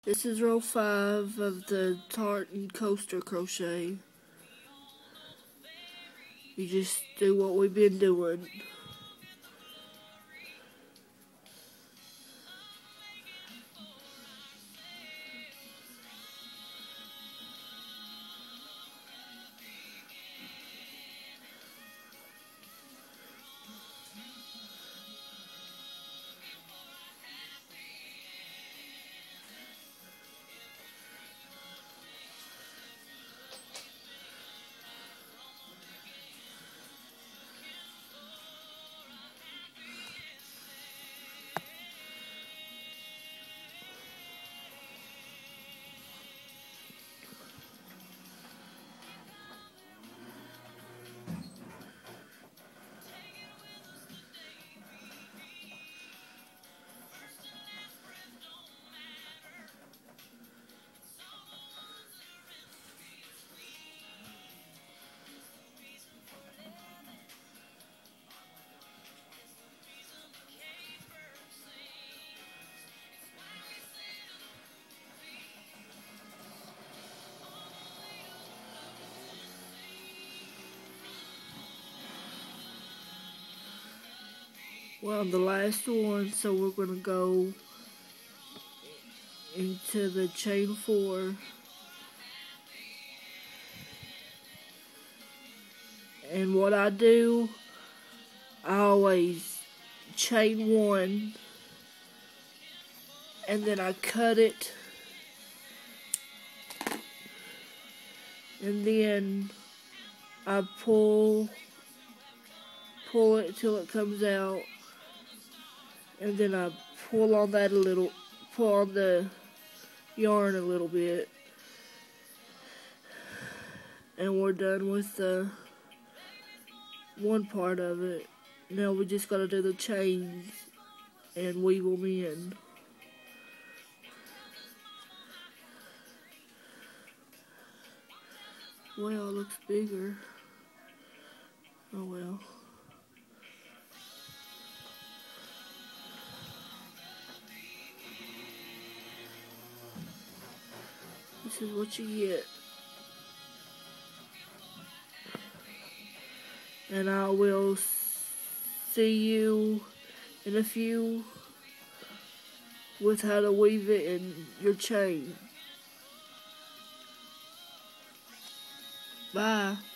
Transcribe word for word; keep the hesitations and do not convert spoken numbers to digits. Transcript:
This is row five of the tartan coaster crochet. You just do what we've been doing. Well, the last one, so we're going to go into the chain four. And what I do, I always chain one, and then I cut it, and then I pull, pull it till it comes out. And then I pull on that a little, pull on the yarn a little bit. And we're done with the one part of it. Now we just gotta do the chains and weave them in. Well, it looks bigger. Oh well. This is what you get. And I will see you in a few with how to weave it in your chain. Bye.